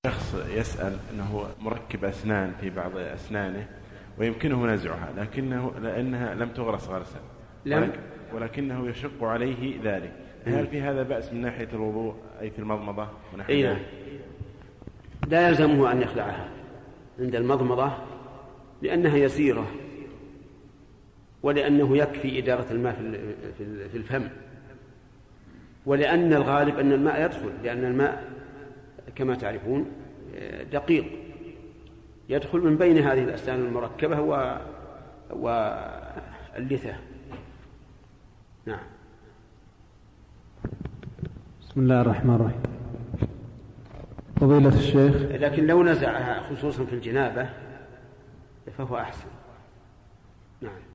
شخص يسأل أنه مركب أسنان في بعض أسنانه ويمكنه نزعها لأنها لم تغرس غرسا ولكنه يشق عليه ذلك، هل في هذا بأس من ناحية الوضوء أي في المضمضة ونحو ذلك؟ لا يلزمه أن يخلعها عند المضمضة لأنها يسيرة، ولأنه يكفي إدارة الماء في الفم، ولأن الغالب أن الماء يدخل، لأن الماء كما تعرفون دقيق يدخل من بين هذه الأسنان المركبة واللثة. نعم. بسم الله الرحمن الرحيم. فضيلة الشيخ، لكن لو نزعها خصوصا في الجنابة فهو أحسن. نعم.